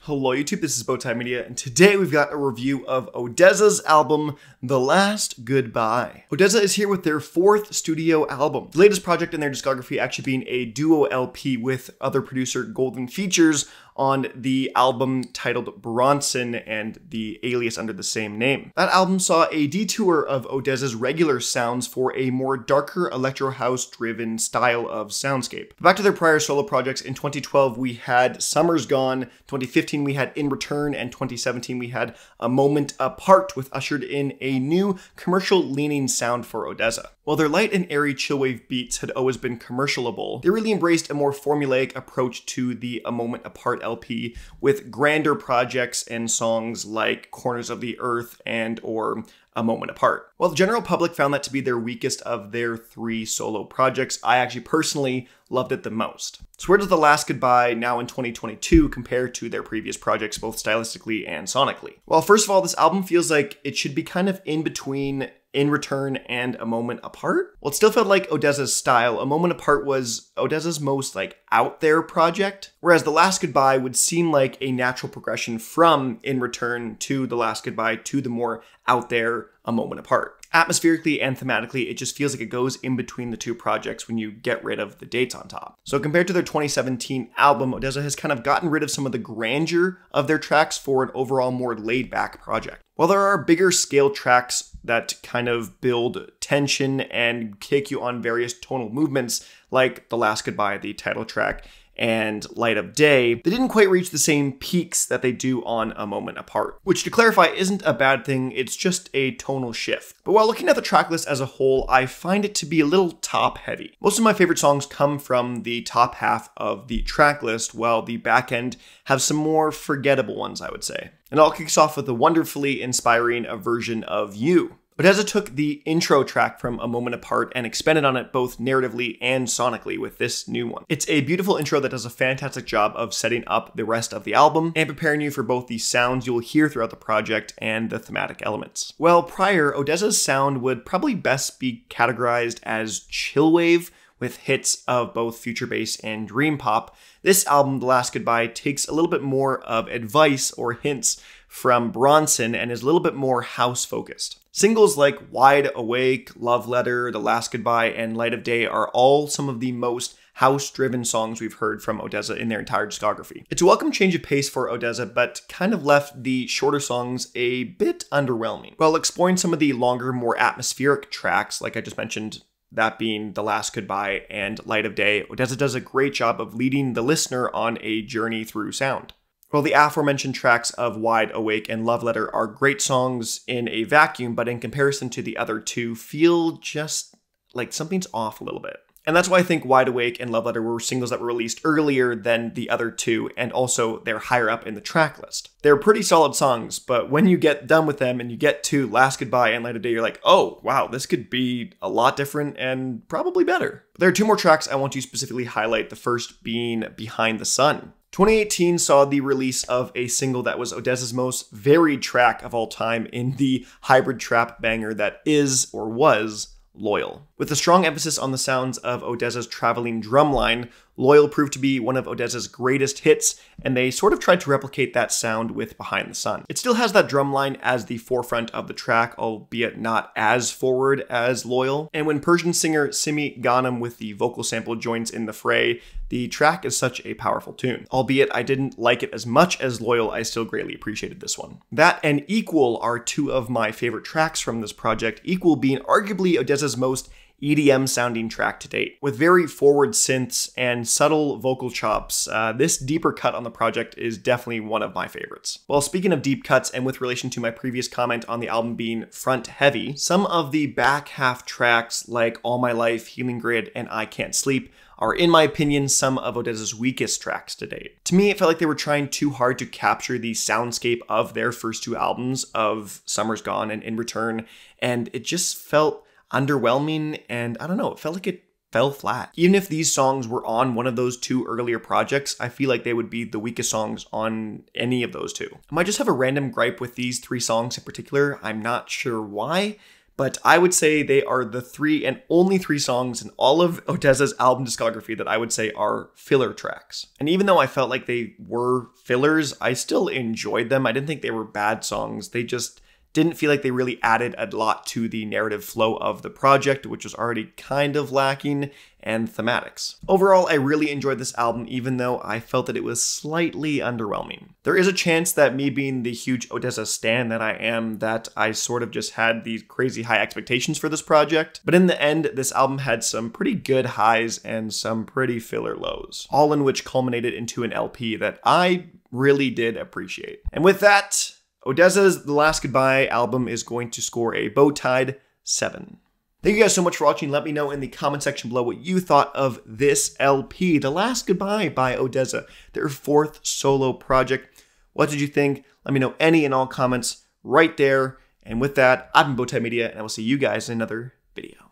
Hello YouTube, this is Bowtied Media, and today we've got a review of ODESZA's album, The Last Goodbye. ODESZA is here with their fourth studio album, the latest project in their discography actually being a duo LP with other producer Golden Features on the album titled Bronson and the alias under the same name. That album saw a detour of ODESZA's regular sounds for a more darker electro house driven style of soundscape. Back to their prior solo projects, in 2012 we had Summer's Gone, 2015 we had In Return, and 2017 we had A Moment Apart, with ushered in a new commercial leaning sound for ODESZA. While their light and airy chillwave beats had always been commercialable, they really embraced a more formulaic approach to the A Moment Apart LP with grander projects and songs like Corners of the Earth and or A Moment Apart. While the general public found that to be their weakest of their three solo projects, I actually personally loved it the most. So where does The Last Goodbye now in 2022 compare to their previous projects, both stylistically and sonically? Well, first of all, this album feels like it should be kind of in between In Return and A Moment Apart. Well, it still felt like ODESZA's style. A Moment Apart was ODESZA's most out there project, whereas The Last Goodbye would seem like a natural progression from In Return to The Last Goodbye to the more out there A Moment Apart. Atmospherically and thematically, it just feels like it goes in between the two projects when you get rid of the dates on top. So compared to their 2017 album, ODESZA has kind of gotten rid of some of the grandeur of their tracks for an overall more laid back project. While there are bigger scale tracks that kind of build tension and take you on various tonal movements, like The Last Goodbye, the title track, and Light of Day, they didn't quite reach the same peaks that they do on A Moment Apart, which, to clarify, isn't a bad thing, it's just a tonal shift. But while looking at the tracklist as a whole, I find it to be a little top heavy. Most of my favorite songs come from the top half of the tracklist, while the back end have some more forgettable ones, I would say. It all kicks off with a wonderfully inspiring version of You. ODESZA took the intro track from A Moment Apart and expanded on it both narratively and sonically with this new one. It's a beautiful intro that does a fantastic job of setting up the rest of the album and preparing you for both the sounds you'll hear throughout the project and the thematic elements. Well, prior, ODESZA's sound would probably best be categorized as chillwave, with hits of both future bass and dream pop. This album, The Last Goodbye, takes a little bit more of advice or hints from Bronson and is a little bit more house focused. Singles like Wide Awake, Love Letter, The Last Goodbye, and Light of Day are all some of the most house-driven songs we've heard from ODESZA in their entire discography. It's a welcome change of pace for ODESZA, but kind of left the shorter songs a bit underwhelming. While exploring some of the longer, more atmospheric tracks, like I just mentioned, that being The Last Goodbye and Light of Day, ODESZA does a great job of leading the listener on a journey through sound. While the aforementioned tracks of Wide Awake and Love Letter are great songs in a vacuum, but in comparison to the other two, feel just like something's off a little bit. And that's why I think Wide Awake and Love Letter were singles that were released earlier than the other two, and also they're higher up in the track list. They're pretty solid songs, but when you get done with them and you get to Last Goodbye and Light of Day, you're like, oh, wow, this could be a lot different and probably better. But there are two more tracks I want to specifically highlight, the first being Behind the Sun. 2018 saw the release of a single that was ODESZA's most varied track of all time in the hybrid trap banger that is, or was, Loyal. With a strong emphasis on the sounds of ODESZA's traveling drumline, Loyal proved to be one of ODESZA's greatest hits, and they sort of tried to replicate that sound with Behind the Sun. It still has that drumline as the forefront of the track, albeit not as forward as Loyal. And when Persian singer Simi Ghanem with the vocal sample joins in the fray, the track is such a powerful tune. Albeit I didn't like it as much as Loyal, I still greatly appreciated this one. That and Equal are two of my favorite tracks from this project, Equal being arguably ODESZA's most EDM sounding track to date. With very forward synths and subtle vocal chops, this deeper cut on the project is definitely one of my favorites. Well, speaking of deep cuts, and with relation to my previous comment on the album being front heavy, some of the back half tracks like All My Life, Healing Grid, and I Can't Sleep are, in my opinion, some of ODESZA's weakest tracks to date. To me, it felt like they were trying too hard to capture the soundscape of their first two albums of Summer's Gone and In Return, and it just felt underwhelming, and I don't know, it felt like it fell flat. Even if these songs were on one of those two earlier projects, I feel like they would be the weakest songs on any of those two. I might just have a random gripe with these three songs in particular, I'm not sure why, but I would say they are the 3 and only 3 songs in all of ODESZA's album discography that I would say are filler tracks. And even though I felt like they were fillers, I still enjoyed them. I didn't think they were bad songs. They just didn't feel like they really added a lot to the narrative flow of the project, which was already kind of lacking, and thematics. Overall, I really enjoyed this album, even though I felt that it was slightly underwhelming. There is a chance that me being the huge ODESZA stan that I am, that I sort of just had these crazy high expectations for this project, but in the end, this album had some pretty good highs and some pretty filler lows, all in which culminated into an LP that I really did appreciate. And with that, ODESZA's The Last Goodbye album is going to score a Bowtied 7. Thank you guys so much for watching. Let me know in the comment section below what you thought of this LP, The Last Goodbye by ODESZA, their 4th solo project. What did you think? Let me know any and all comments right there. And with that, I've been Bowtied Media, and I will see you guys in another video.